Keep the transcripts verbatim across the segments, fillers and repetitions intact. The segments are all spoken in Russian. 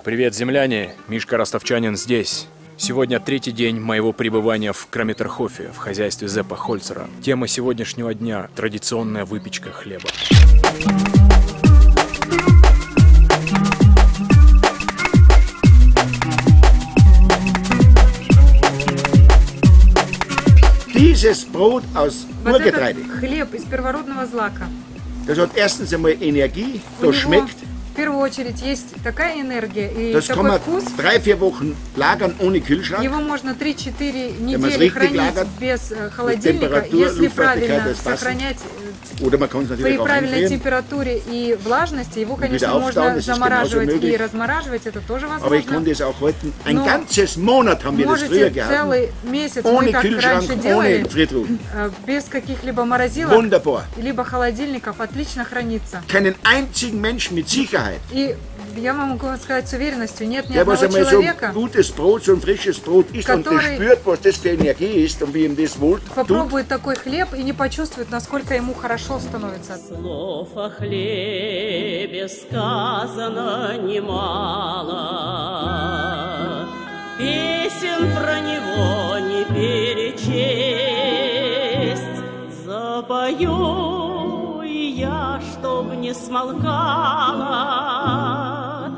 Привет, земляне! Мишка Ростовчанин здесь. Сегодня третий день моего пребывания в Крамитерхофе, в хозяйстве Зеппа Хольцера. Тема сегодняшнего дня – традиционная выпечка хлеба. Dieses Brot aus Вот Urgetreide. этот хлеб из первородного злака. Das hat erstens einmal Energie, У das него schmeckt. в первую очередь есть такая энергия и Das kann такой man вкус. drei, vier Wochen lagern ohne Kühlschrank. Его можно три-четыре man es недели richtig хранить lagert, без э, холодильника, Temperatur, если Luftfeuchtigkeit правильно des Wassers. сохранять Oder man kann es при natürlich auch правильной einfrieren. температуре и влажности. Его, конечно, wieder можно auftauen, das ist замораживать genauso и möglich. размораживать, это тоже Aber ich возможно. konnte es auch halten. Ein Но ganzes Monat haben wir das früher Можете gehabt. целый месяц, мы Ohne как раньше Kühlschrank, делали, ohne Gefriertruhen. э, без каких-либо морозилок, Wunderbar. либо холодильников, отлично хранится. Keinen einzigen Menschen mit Sicherheit. И я вам могу сказать с уверенностью, нет ни Der, was одного einmal so человека, ein gutes Brot, so ein frisches Brot isst und das который spürt, was das für Energie ist und wie ihm das wohl tut. попробует такой хлеб и не почувствует, насколько ему хорошо становится. Слов о хлебе сказано немало, песен про него не перечесть. Запою и я, чтоб не смолкала.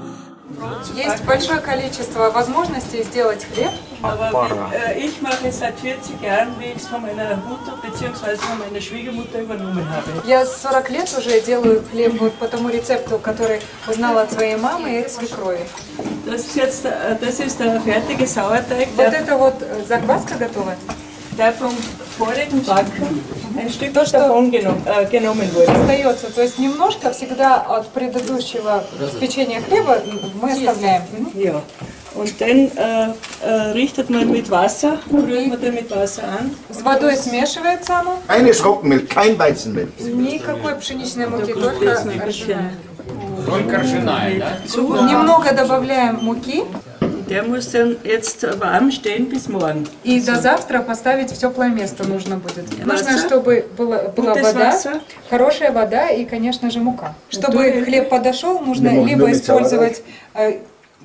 Есть большое количество возможностей сделать хлеб. Aber äh, ich mache es seit vierzig Jahren, wie ich es von meiner Mutter bzw. von meiner Schwiegermutter übernommen habe. Я сорок лет уже делаю хлеб вот по тому рецепту, который узнала от своей мамы и от свекрови. Das ist jetzt äh, das ist der fertige Sauerteig, Вот der, это вот закваска готова. der vom vorigen Backen ein Stück То, что- davon genommen, äh, genommen wurde. Остается, то есть немножко всегда от предыдущего печенья хлеба мы оставляем. Мгм. Ja. Und dann äh, äh, richtet man mit Wasser, rührt man dann mit Wasser an. С водой смешивается оно. Reines Roggenmehl, kein Weizenmehl. Никакой пшеничной муки, только ржаная. Только ржаная, да? Немного добавляем муки Der muss dann jetzt warm stehen bis morgen. и до завтра поставить в теплое место нужно будет. Нужно, Wasser. чтобы была, была Gutes вода, Wasser. хорошая вода и, конечно же, мука. Чтобы Готовим. хлеб подошел, нужно Лимон, либо лимон, использовать э,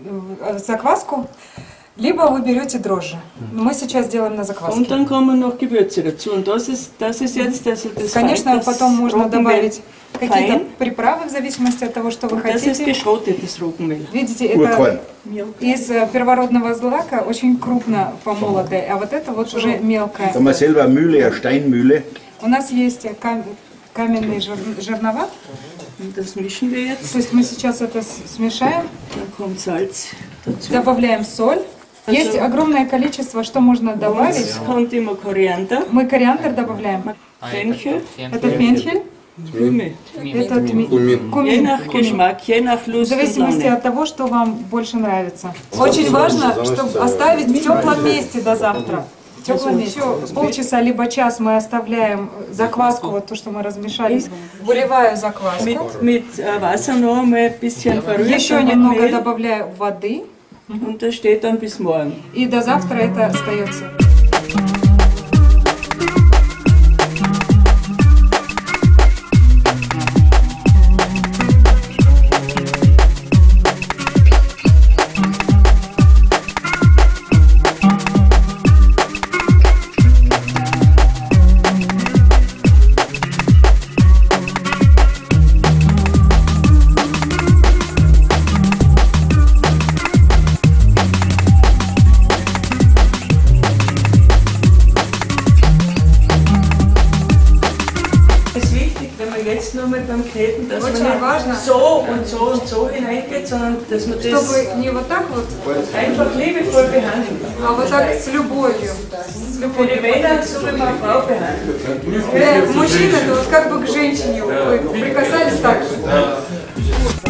э, закваску, либо вы берете дрожжи. Мы сейчас делаем на Und закваске. dann kommen noch Gewürze dazu. Und das ist, das ist jetzt also das Конечно, das потом можно Roggenmehl добавить какие-то fein. приправы в зависимости от того, что вы Das ist хотите. geschrottetes Roggenmehl. Видите, Urkorn. это из э, первородного злака очень крупно помолотое, а вот это вот уже мелкое. Da haben wir selber eine Mühle, eine Steinmühle. У нас есть кам- каменный жер- жернова, Und das mischen wir jetzt. то есть мы сейчас это с- смешаем, Dann kommt Salz dazu. добавляем соль. Есть огромное количество, что можно добавить. Es kommt immer Koriander, Мы кориандр добавляем. Fenchel, Это фенхель, Kümmel. это тми- Je кумин. nach Geschmack, je nach В Lust und зависимости Laune. от того, что вам больше нравится. Очень важно, чтобы оставить в теплом месте до завтра. В теплом месте. Полчаса либо час мы оставляем закваску, вот то, что мы размешали. Выливаю закваску. Mit, mit äh, Wasser noch einmal ein bisschen verrührt. Еще dann mit немного Mehl. добавляю воды. Und das steht dann bis morgen. И до завтра это остается. Es ist wichtig, wenn man jetzt nur mit beim Kneten, dass Очень man важно. nicht so und so und so hineingeht, sondern dass man das Чтобы не вот так вот, einfach liebevoll behandelt. а вот так с любовью. С Für любовью. die Männer so wie man Frau behandelt. Для мужчин это вот как бы к женщине вы прикасались так же.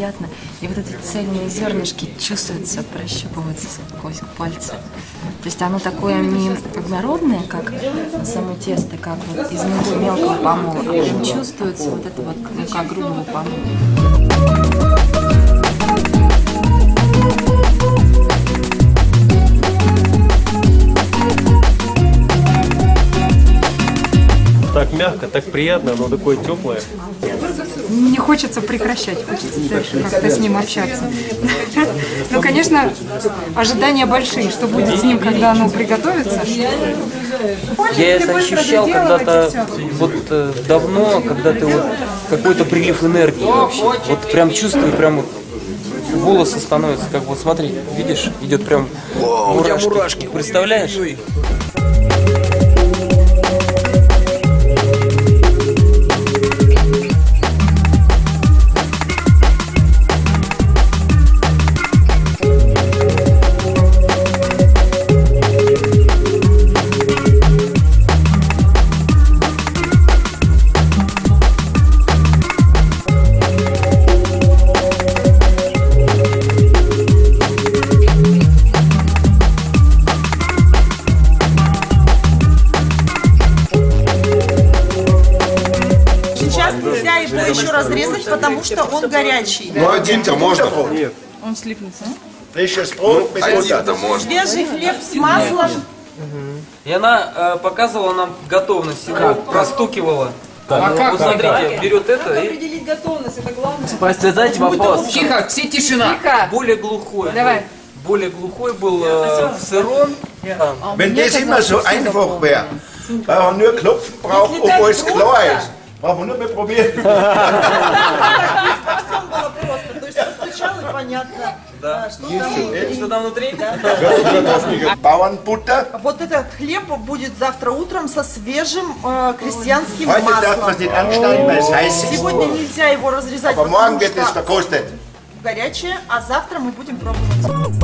приятно. И вот эти цельные зернышки чувствуются, прощупываются сквозь пальцы. То есть оно такое не однородное, как само тесто, как вот из мелкого помола, а прям чувствуется вот это вот мука грубого помола. Так мягко, так приятно, оно такое теплое. Не хочется прекращать, хочется дальше как-то с ним общаться. Ну, конечно, ожидания большие, что будет с ним, когда оно приготовится. Я это ощущал когда-то вот э, давно, когда ты вот какой-то прилив энергии вообще. Вот прям чувствую, прям вот волосы становятся, как вот смотри, видишь, идет прям О, у тебя мурашки. мурашки. Представляешь? Ой. Нельзя его еще разрезать, потому что он горячий. Ну, один-то можно. Нет. Он слипнется. Frisches Brot mit Butter. Свежий хлеб с маслом. И она э, показывала нам готовность его, простукивала. А как? Вот смотрите, берет это и... Определить готовность, это главное. Задайте вопрос. Тихо, все тишина. Более глухой. Давай. Более глухой был э, в сыром. Wenn das immer so einfach wäre, weil man nur klopfen braucht, obwohl es klar ist. Braucht man nur mal probieren. Совсем было просто. То есть постучал и понятно, Да. что там. Что там внутри? Bauernbutter. Вот этот хлеб будет завтра утром со свежим э, крестьянским Heute darf man es маслом. nicht anschneiden, weil es heiß ist. Сегодня нельзя его разрезать, Aber morgen потому wird es что verkostet. горячее, а завтра мы будем пробовать.